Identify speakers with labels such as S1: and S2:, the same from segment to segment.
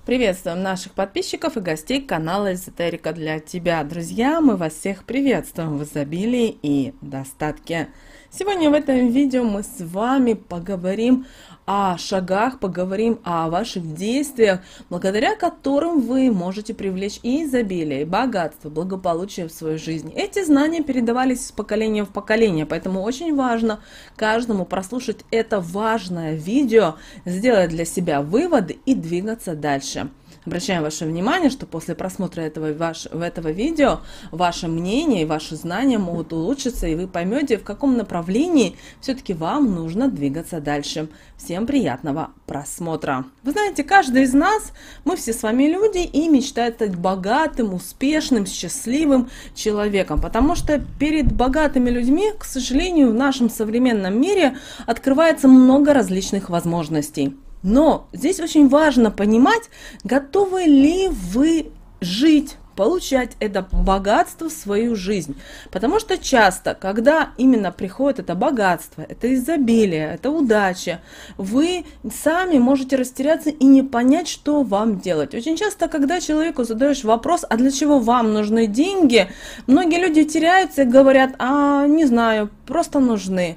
S1: Приветствуем наших подписчиков и гостей канала Эзотерика для тебя. Друзья, мы вас всех приветствуем в изобилии и достатке. Сегодня в этом видео мы с вами поговорим о шагах, поговорим о ваших действиях, благодаря которым вы можете привлечь и изобилие, и богатство, благополучие в свою жизнь. Эти знания передавались из поколения в поколение, поэтому очень важно каждому прослушать это важное видео, сделать для себя выводы и двигаться дальше. Обращаем ваше внимание, что после просмотра этого видео ваше мнение и ваши знания могут улучшиться, и вы поймете, в каком направлении все-таки вам нужно двигаться дальше. Всем приятного просмотра! Вы знаете, каждый из нас, мы все с вами люди и мечтает стать богатым, успешным, счастливым человеком, потому что перед богатыми людьми, к сожалению, в нашем современном мире открывается много различных возможностей. Но здесь очень важно понимать, готовы ли вы жить, получать это богатство в свою жизнь. Потому что часто, когда именно приходит это богатство, это изобилие, это удача, вы сами можете растеряться и не понять, что вам делать. Очень часто, когда человеку задаешь вопрос, а для чего вам нужны деньги, многие люди теряются и говорят, не знаю, просто нужны.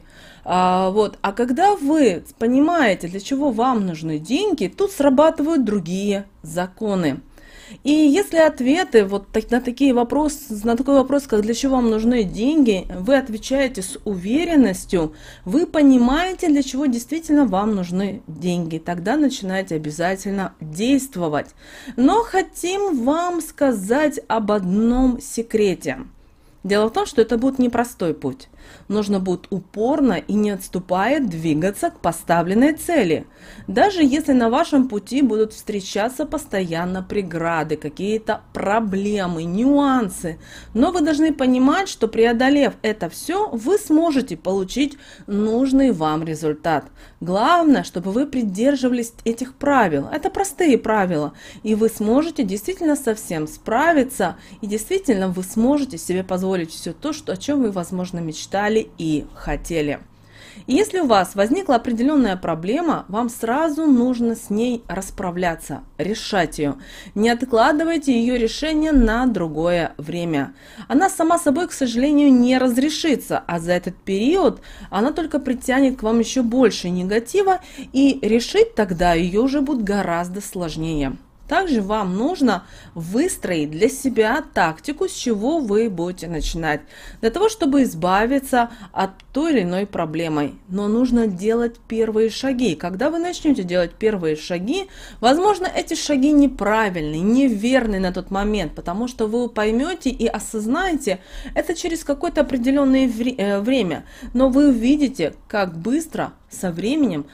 S1: А когда вы понимаете, для чего вам нужны деньги, тут срабатывают другие законы. И если ответы на такой вопрос, как для чего вам нужны деньги, вы отвечаете с уверенностью, вы понимаете, для чего действительно вам нужны деньги, тогда начинаете обязательно действовать. Но хотим вам сказать об одном секрете. Дело в том, что это будет непростой путь. Нужно будет упорно и не отступая двигаться к поставленной цели. Даже если на вашем пути будут встречаться постоянно преграды, какие-то проблемы, нюансы. Но вы должны понимать, что преодолев это все, вы сможете получить нужный вам результат. Главное, чтобы вы придерживались этих правил. Это простые правила. И вы сможете действительно со всем справиться. И действительно вы сможете себе позволить все то, о чем вы, возможно, мечтали и хотели. И если у вас возникла определенная проблема, вам сразу нужно с ней расправляться, решать ее. Не откладывайте ее решение на другое время. Она сама собой, к сожалению, не разрешится, а за этот период она только притянет к вам еще больше негатива, и решить тогда ее уже будет гораздо сложнее. Также вам нужно выстроить для себя тактику, с чего вы будете начинать, для того, чтобы избавиться от той или иной проблемы. Но нужно делать первые шаги. Когда вы начнете делать первые шаги, возможно, эти шаги неправильные, неверные на тот момент, потому что вы поймете и осознаете это через какое-то определенное время. Но вы увидите, как быстро со временем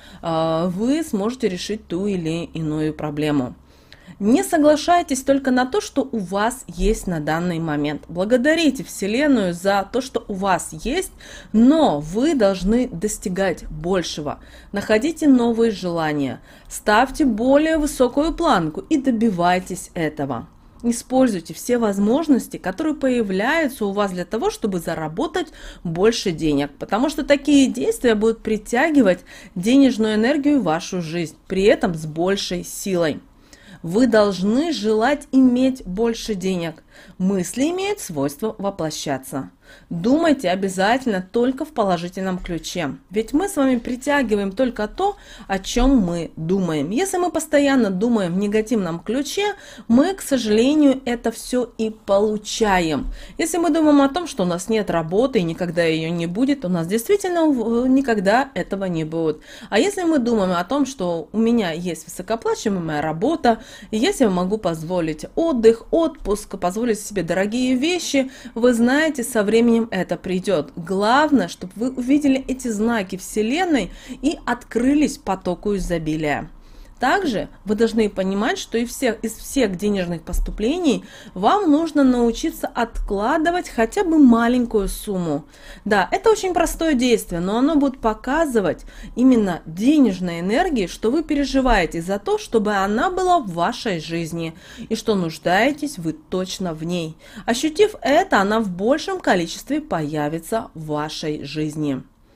S1: вы сможете решить ту или иную проблему. Не соглашайтесь только на то, что у вас есть на данный момент. Благодарите Вселенную за то, что у вас есть, но вы должны достигать большего. Находите новые желания, ставьте более высокую планку и добивайтесь этого. Используйте все возможности, которые появляются у вас для того, чтобы заработать больше денег, потому что такие действия будут притягивать денежную энергию в вашу жизнь, при этом с большей силой. Вы должны желать иметь больше денег. Мысли имеют свойство воплощаться. Думайте обязательно только в положительном ключе. Ведь мы с вами притягиваем только то, о чем мы думаем. Если мы постоянно думаем в негативном ключе, мы, к сожалению, это все и получаем. Если мы думаем о том, что у нас нет работы и никогда ее не будет, у нас действительно никогда этого не будет. А если мы думаем о том, что у меня есть высокооплачиваемая работа, и если я могу позволить отдых, отпуск, позволить себе дорогие вещи, вы знаете, со временем это придет. Главное, чтобы вы увидели эти знаки Вселенной и открылись потоку изобилия. Также вы должны понимать, что из всех денежных поступлений вам нужно научиться откладывать хотя бы маленькую сумму. Да, это очень простое действие, но оно будет показывать именно денежной энергии, что вы переживаете за то, чтобы она была в вашей жизни, и что нуждаетесь вы точно в ней. Ощутив это, она в большем количестве появится в вашей жизни.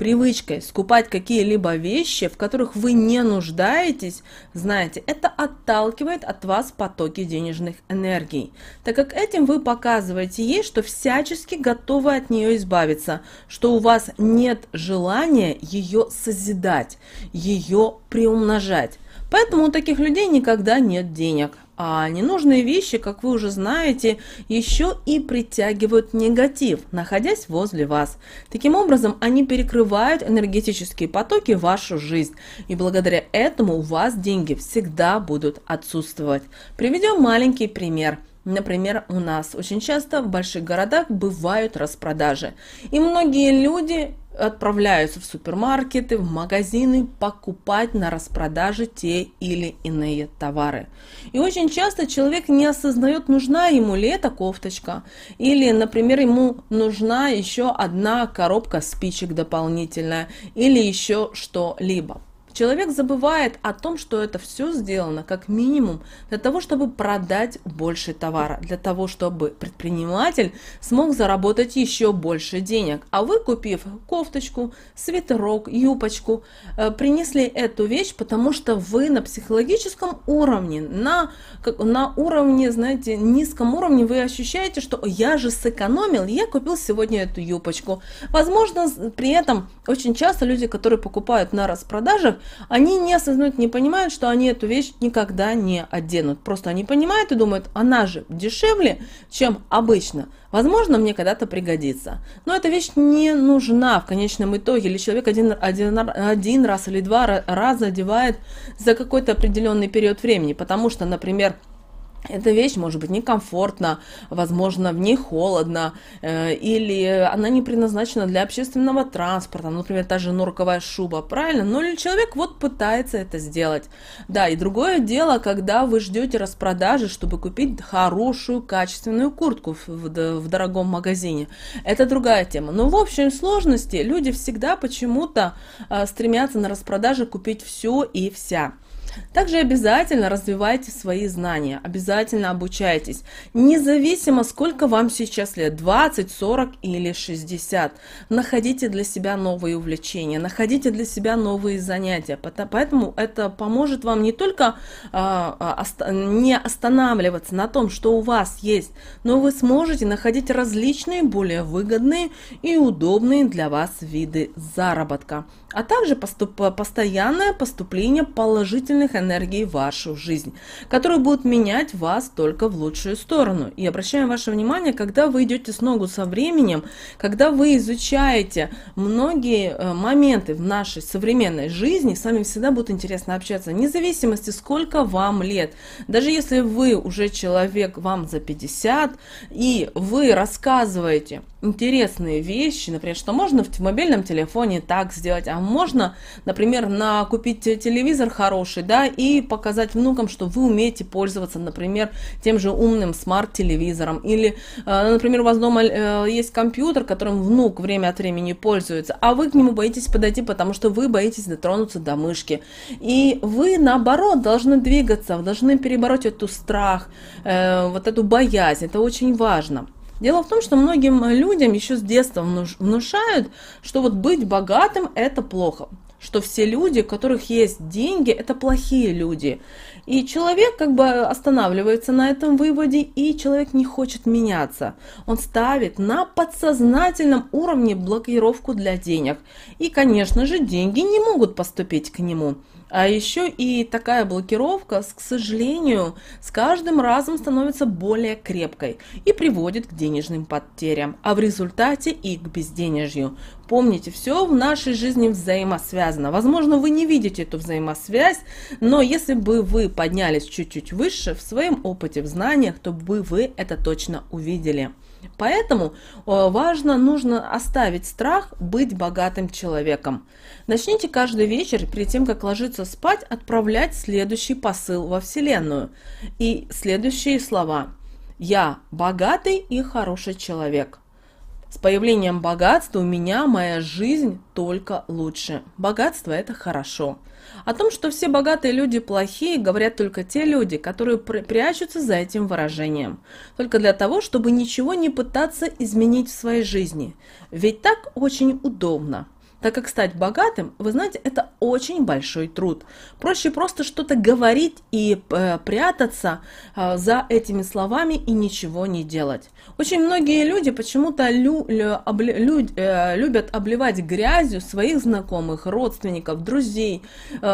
S1: привычкой скупать какие-либо вещи, в которых вы не нуждаетесь, знаете, это отталкивает от вас потоки денежных энергий, так как этим вы показываете ей, что всячески готовы от нее избавиться, что у вас нет желания ее созидать, ее приумножать. Поэтому у таких людей никогда нет денег. А ненужные вещи, как вы уже знаете, еще и притягивают негатив, находясь возле вас. Таким образом, они перекрывают энергетические потоки в вашу жизнь. И благодаря этому у вас деньги всегда будут отсутствовать. Приведем маленький пример. Например, у нас очень часто в больших городах бывают распродажи. И многие люди отправляются в супермаркеты, в магазины покупать на распродаже те или иные товары. И очень часто человек не осознает, нужна ему ли эта кофточка, или, например, ему нужна еще одна коробка спичек дополнительная, или еще что-либо. Человек забывает о том, что это все сделано как минимум для того, чтобы продать больше товара, для того, чтобы предприниматель смог заработать еще больше денег. А вы, купив кофточку, свитерок, юбочку, принесли эту вещь, потому что вы на психологическом уровне, на уровне, знаете, низком уровне вы ощущаете, что я же сэкономил, я купил сегодня эту юбочку. Возможно, при этом очень часто люди, которые покупают на распродажах, они не осознают, не понимают, что они эту вещь никогда не оденут. Просто они понимают и думают, она же дешевле, чем обычно. Возможно, мне когда-то пригодится. Но эта вещь не нужна в конечном итоге. Или человек один раз или два раза одевает за какой-то определенный период времени. Потому что, например, эта вещь может быть некомфортна, возможно, в ней холодно, или она не предназначена для общественного транспорта, например, та же норковая шуба, правильно? Но человек вот пытается это сделать. Да, и другое дело, когда вы ждете распродажи, чтобы купить хорошую, качественную куртку в дорогом магазине. Это другая тема. Но в общей сложности люди всегда почему-то стремятся на распродаже купить все и вся. Также обязательно развивайте свои знания, обязательно обучайтесь, независимо сколько вам сейчас лет, 20, 40 или 60. Находите для себя новые увлечения, находите для себя новые занятия, поэтому это поможет вам не только не останавливаться на том, что у вас есть, но вы сможете находить различные, более выгодные и удобные для вас виды заработка, а также постоянное поступление положительных энергий в вашу жизнь, которые будут менять вас только в лучшую сторону. И обращаем ваше внимание, когда вы идете с ногу со временем, когда вы изучаете многие моменты в нашей современной жизни, с вами всегда будет интересно общаться, вне зависимости, сколько вам лет. Даже если вы уже человек, вам за 50, и вы рассказываете интересные вещи, например, что можно в мобильном телефоне так сделать, а можно, например, купить телевизор хороший, да, и показать внукам, что вы умеете пользоваться, например, тем же умным смарт-телевизором, или, например, у вас дома есть компьютер, которым внук время от времени пользуется, а вы к нему боитесь подойти, потому что вы боитесь дотронуться до мышки, и вы, наоборот, должны двигаться, должны перебороть эту страх, вот эту боязнь, это очень важно. Дело в том, что многим людям еще с детства внушают, что вот быть богатым – это плохо, что все люди, у которых есть деньги, это плохие люди. И человек как бы останавливается на этом выводе, и человек не хочет меняться. Он ставит на подсознательном уровне блокировку для денег. И, конечно же, деньги не могут поступить к нему. А еще и такая блокировка, к сожалению, с каждым разом становится более крепкой и приводит к денежным потерям, а в результате и к безденежью. Помните, все в нашей жизни взаимосвязано. Возможно, вы не видите эту взаимосвязь, но если бы вы поднялись чуть-чуть выше в своем опыте, в знаниях, то бы вы это точно увидели. Поэтому нужно оставить страх быть богатым человеком. Начните каждый вечер, перед тем, как ложиться спать, отправлять следующий посыл во Вселенную. И следующие слова. Я богатый и хороший человек. С появлением богатства у меня моя жизнь только лучше. Богатство – это хорошо. О том, что все богатые люди плохие, говорят только те люди, которые прячутся за этим выражением. Только для того, чтобы ничего не пытаться изменить в своей жизни. Ведь так очень удобно. Так как стать богатым, вы знаете, это очень большой труд. Проще просто что-то говорить и прятаться за этими словами и ничего не делать. Очень многие люди почему-то любят обливать грязью своих знакомых, родственников, друзей,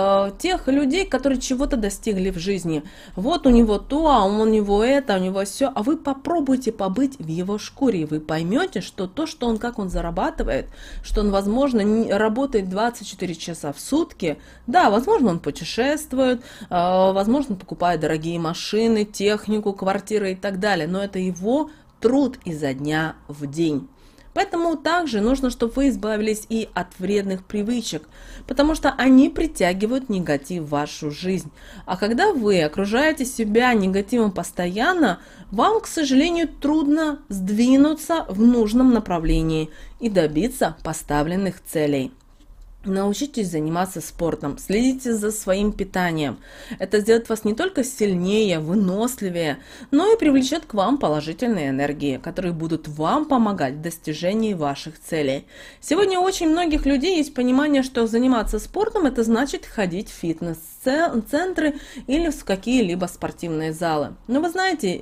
S1: тех людей, которые чего-то достигли в жизни. Вот у него то, а у него это, у него все. А вы попробуйте побыть в его шкуре, и вы поймете, что то, что он, как он зарабатывает, что он, возможно, работает 24 часа в сутки. Да, возможно, он путешествует, возможно, он покупает дорогие машины, технику, квартиры и так далее. Но это его труд изо дня в день. Поэтому также нужно, чтобы вы избавились и от вредных привычек, потому что они притягивают негатив в вашу жизнь. А когда вы окружаете себя негативом постоянно, вам, к сожалению, трудно сдвинуться в нужном направлении и добиться поставленных целей. Научитесь заниматься спортом, следите за своим питанием. Это сделает вас не только сильнее, выносливее, но и привлечет к вам положительные энергии, которые будут вам помогать в достижении ваших целей. Сегодня у очень многих людей есть понимание, что заниматься спортом – это значит ходить в фитнес-центры или в какие-либо спортивные залы. Но вы знаете,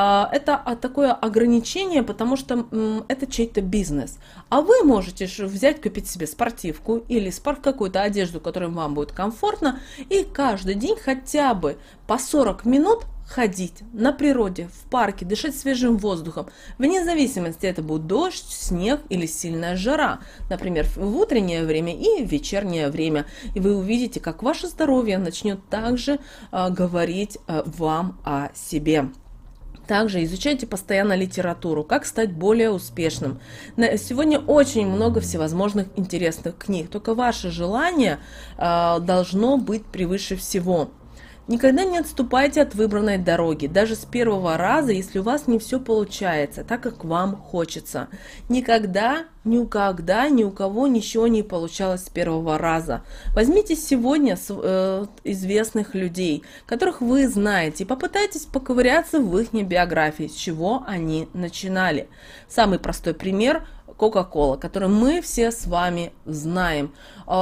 S1: это такое ограничение, потому что это чей-то бизнес. А вы можете взять, купить себе спортивку или какую-то одежду, которая вам будет комфортно, и каждый день хотя бы по 40 минут ходить на природе, в парке, дышать свежим воздухом, вне зависимости, это будет дождь, снег или сильная жара, например, в утреннее время и в вечернее время. И вы увидите, как ваше здоровье начнет также говорить вам о себе. Также изучайте постоянно литературу, как стать более успешным. Сегодня очень много всевозможных интересных книг, только ваше желание должно быть превыше всего. Никогда не отступайте от выбранной дороги, даже с первого раза, если у вас не все получается так, как вам хочется. Никогда, ни у кого ничего не получалось с первого раза. Возьмите сегодня известных людей, которых вы знаете, и попытайтесь поковыряться в их биографии, с чего они начинали. Самый простой пример – Coca-Cola, которую мы все с вами знаем.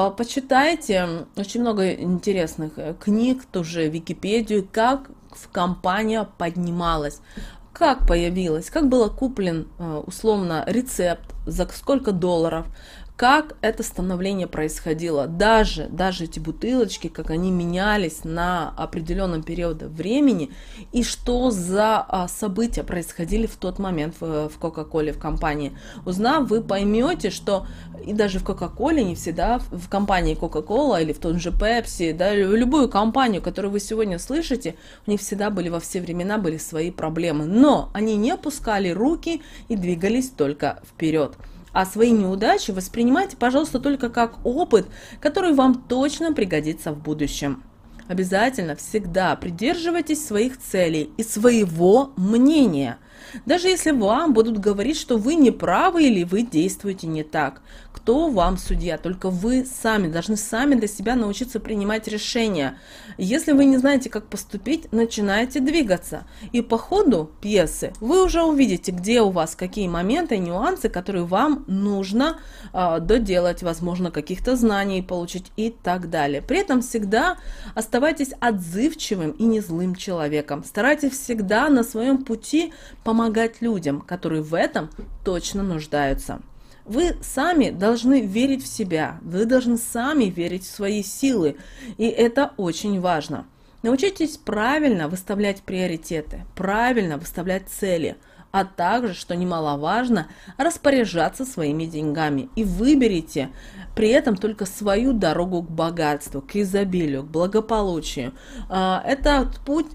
S1: Почитайте очень много интересных книг, тоже Википедию, как компания поднималась, как появилась, как был куплен условно рецепт, за сколько $, как это становление происходило. Даже эти бутылочки, как они менялись на определенном периоде времени, и что за события происходили в тот момент в Coca-Cola, в компании. Узнав, вы поймете, что и даже в Coca-Cola не всегда, в компании Coca-Cola или в том же Pepsi, да, любую компанию, которую вы сегодня слышите, у них всегда были во все времена были свои проблемы. Но они не опускали руки и двигались только вперед. А свои неудачи воспринимайте, пожалуйста, только как опыт, который вам точно пригодится в будущем. Обязательно всегда придерживайтесь своих целей и своего мнения. Даже если вам будут говорить, что вы не правы или вы действуете не так. Кто вам судья? Только вы сами должны сами для себя научиться принимать решения. Если вы не знаете, как поступить, начинайте двигаться. И по ходу пьесы вы уже увидите, где у вас какие моменты, нюансы, которые вам нужно доделать, возможно, каких-то знаний получить и так далее. При этом всегда оставайтесь отзывчивым и не злым человеком. Старайтесь всегда на своем пути помогать людям, которые в этом точно нуждаются. Вы сами должны верить в себя, вы должны сами верить в свои силы, и это очень важно. Научитесь правильно выставлять приоритеты, правильно выставлять цели, а также, что немаловажно, распоряжаться своими деньгами. И выберите при этом только свою дорогу к богатству, к изобилию, к благополучию. Этот путь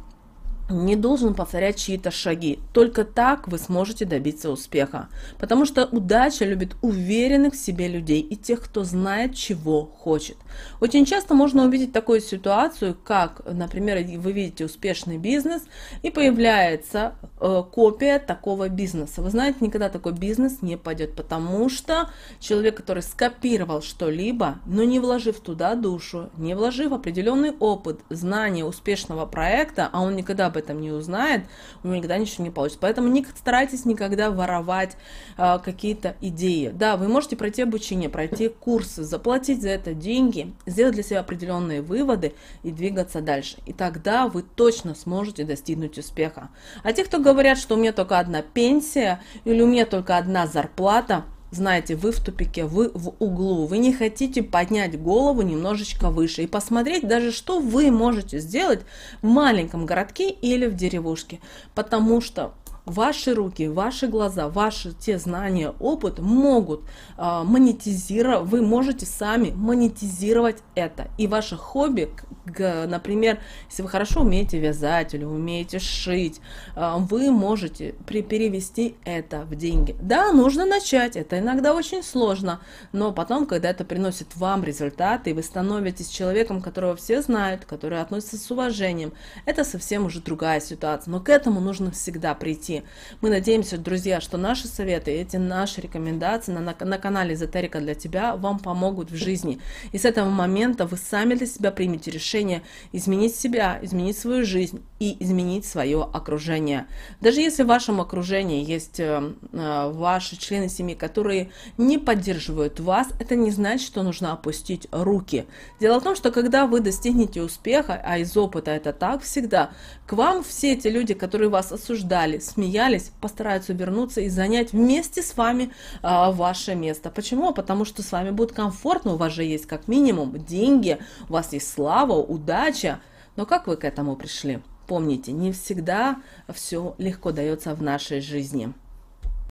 S1: не должен повторять чьи-то шаги. Только так вы сможете добиться успеха. Потому что удача любит уверенных в себе людей и тех, кто знает, чего хочет. Очень часто можно увидеть такую ситуацию, как, например, вы видите успешный бизнес, и появляется копия такого бизнеса. Вы знаете, никогда такой бизнес не пойдет, потому что человек, который скопировал что-либо, но не вложив туда душу, не вложив определенный опыт, знания успешного проекта, а он никогда об этом не узнает, у него никогда ничего не получится. Поэтому не старайтесь никогда воровать какие-то идеи. Да, вы можете пройти обучение, пройти курсы, заплатить за это деньги, сделать для себя определенные выводы и двигаться дальше. И тогда вы точно сможете достигнуть успеха. А те, кто говорят, что у меня только одна пенсия или у меня только одна зарплата, знаете, вы в тупике, вы в углу, вы не хотите поднять голову немножечко выше и посмотреть даже, что вы можете сделать в маленьком городке или в деревушке, потому что ваши руки, ваши глаза, ваши те знания, опыт могут монетизировать, вы можете сами монетизировать это. И ваше хобби, например, если вы хорошо умеете вязать или умеете шить, вы можете перевести это в деньги. Да, нужно начать, это иногда очень сложно, но потом, когда это приносит вам результаты, и вы становитесь человеком, которого все знают, который относится с уважением, это совсем уже другая ситуация. Но к этому нужно всегда прийти. Мы надеемся, друзья, что наши советы, эти наши рекомендации на канале Эзотерика для тебя вам помогут в жизни. И с этого момента вы сами для себя примете решение изменить себя, изменить свою жизнь и изменить свое окружение. Даже если в вашем окружении есть ваши члены семьи, которые не поддерживают вас, это не значит, что нужно опустить руки. Дело в том, что когда вы достигнете успеха, а из опыта это так всегда, к вам все эти люди, которые вас осуждали, смеялись, постараются вернуться и занять вместе с вами ваше место. Почему? Потому что с вами будет комфортно, у вас же есть как минимум деньги, у вас есть слава, удача. Но как вы к этому пришли? Помните, не всегда все легко дается в нашей жизни.